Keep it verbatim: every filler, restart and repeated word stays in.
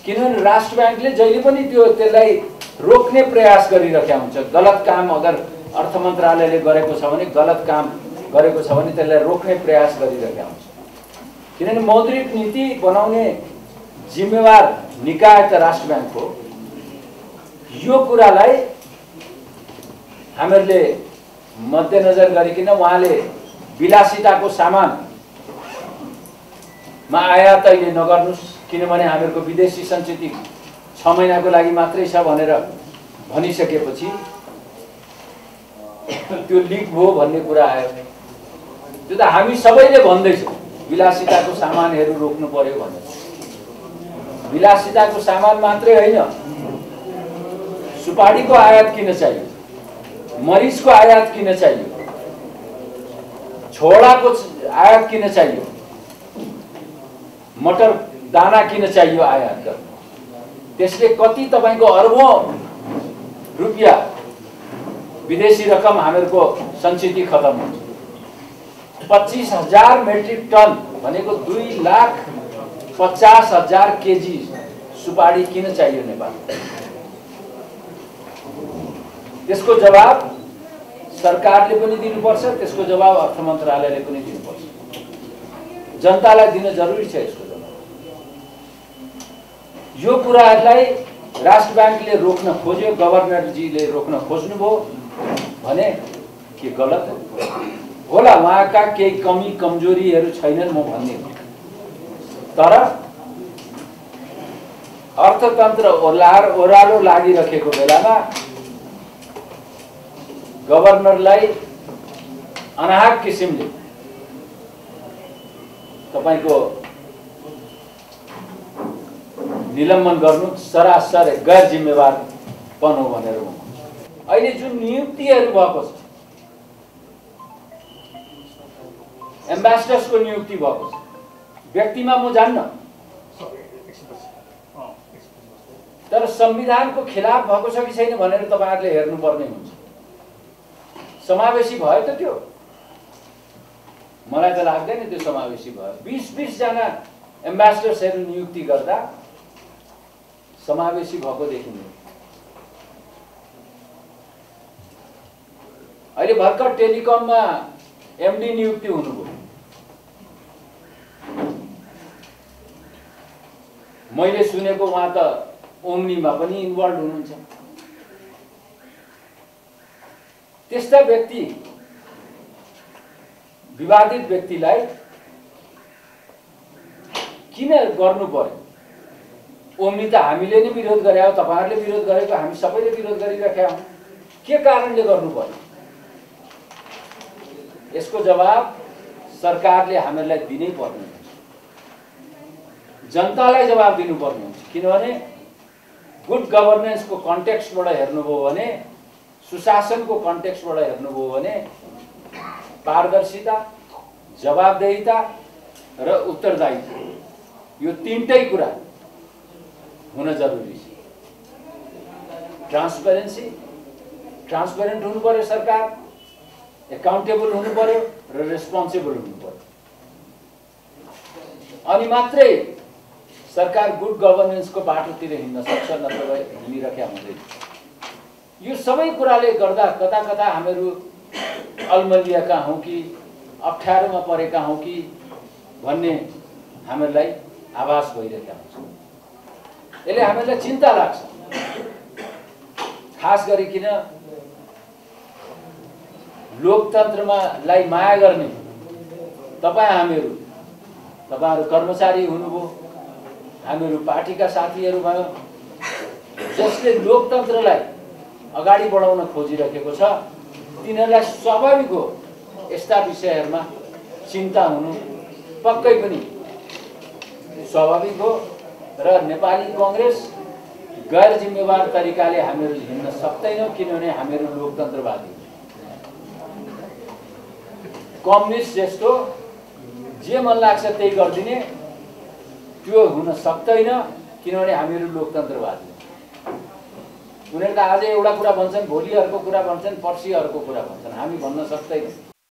किनभने राष्ट्र ब्याङ्कले जहिले पनि त्यो त्यसलाई रोक्ने प्रयास गरिरहेका हुन्छ। गलत काम अगर अर्थ मन्त्रालयले गरेको छ भने गलत काम गरेको छ भने त्यसलाई रोक्ने प्रयास गरिरहेका हुन्छ। किनभने मौद्रिक नीति बनाउने जिम्मेवार निकाय त राष्ट्र ब्याङ्क हो। यो कुरालाई हामीहरूले मध्यनजर गरिकन उहाँले विलासिताको सामानमा आयात अहिले नगर्नुस्, किनभने हामीहरूको विदेशी सञ्चित छ महिनाको लागि मात्रै छ भनेर भनिसकेपछि त्यो लिक भयो भन्ने कुरा आयो। त्यो त हामी सबैले भन्दैछौँ विलासिताको सामानहरू रोक्नु पर्यो भनेर। विलासिताको सामान मात्रै होइन, सुपारीको आयात किन चाहियो, मरिचको आयात किन चाहियो, छोडाको आयात किन चाहियो, मटर दाना किन चाहियो आयात गर्नु। त्यसले कति तपाईको अर्बौं रुपियाँ विदेशी रकम हामीहरूको सञ्चित खत्म हुन्छ। पच्चीस हजार मेट्रिक टन भनेको दुई लाख पचास हजार केजी सुपारी किन चाहियो नेपाल। त्यसको जवाब सरकारले पनि दिनुपर्छ, त्यसको जवाब अर्थ मन्त्रालयले पनि दिनुपर्छ। जनतालाई दिन जरुरी छ यसको जवाब। यो कुराहरूलाई राष्ट्र ब्याङ्कले रोक्न खोज्यो, गभर्नरजीले रोक्न खोज्नुभयो भने के गलत हो? होला उहाँका केही कमी कमजोरीहरू छैनन् म भन्ने, तर अर्थतन्त्र ओर्लार ओह्रालो लागिरहेको बेलामा गभर्नरलाई अनाहक किसिमले तपाईको निलम्बन गर्नु सरासर गैर जिम्मेवारपन हो भनेर म अहिले जुन नियुक्तिहरू भएको छ, एम्बेसडर्सको नियुक्ति भएको छ, व्यक्तिमा म जान्न, तर संविधानको खिलाफ भएको छ कि छैन भनेर तपाईहरुले हेर्नुपर्ने हुन्छ। समावेशी भयो त त्यो? मलाई त लाग्दैन त्यो समावेशी भयो। बीस बीस जना एम्बेसडर्सहरू नियुक्ति गर्दा समावेशी भएको देखिन्छ। अहिले भर्खर टेलिकममा एमडी नियुक्ति हुनुभयो। मैले सुनेको उहाँ त ओम्नीमा पनि इन्भल्भ हुनुहुन्छ। त्यस्ता व्यक्ति, विवादित व्यक्तिलाई किन गर्नु पर्यो? ओम्नी त हामीले नै विरोध गरे हो, तपाईहरुले विरोध गरेको, हामी सबैले विरोध गरिरहेका हौं। के कारणले गर्नु पर्यो? यसको जवाब सरकारले हामीलाई दिनै पर्ने हुन्छ, जनतालाई जवाब दिनुपर्ने हुन्छ। किनभने गुड गभर्नेन्सको कन्टेक्स्टबाट हेर्नुभयो भने, सुशासनको कन्टेक्स्टबाट हेर्नुभयो भने पारदर्शिता, जवाबदेहिता र उत्तरदायित्व यो तीनटै कुरा हुन जरुरी छ। ट्रान्सपेरेन्सी, ट्रान्सपेरेन्ट हुनु पर्यो सरकार, एकाउन्टेबल हुनु पर्यो र रेस्पोन्सिबल हुनु पर्यो। अनि मात्रै सरकार गुड गभर्नेन्सको बाटोतिर हिँड्न सक्छ, नत्र भए हिँडिरहेका हुँदैन। यो सबै कुराले गर्दा कता कता हामीहरू अल्मलिएका हौं कि अप्ठ्यारोमा परेका हौं कि भन्ने हामीलाई आभास भइरहेका हुन्छ। यसले हामीलाई चिन्ता लाग्छ, खास गरिकन लोकतन्त्रमा लाई माया गर्ने तपाई हामीहरू, तपाईहरु कर्मचारी हुनुभयो, हामीहरू पार्टीका साथीहरू भयो, जसले लोकतन्त्रलाई अगाडि बढाउन खोजिरहेको छ, तिनीहरूलाई स्वाभाविक हो यस्ता विषयहरूमा चिन्ता हुनु पक्कै पनि स्वाभाविक हो। र नेपाली कांग्रेस गैर जिम्मेवार तरिकाले हामीहरू हिँड्न सक्दैनौं, किनभने हामीहरू लोकतन्त्रवादी। कम्युनिस्ट जस्तो जे मन लाग्छ त्यही गर्दिने त्यो हुन सक्दैन, किनभने हामीहरू लोकतन्त्रवादी। उनीहरू त आज एउटा कुरा भन्छन्, भोलि अर्को कुरा भन्छन्, पर्सि अर्को कुरा भन्छन्। हामी भन्न सक्दैनौं।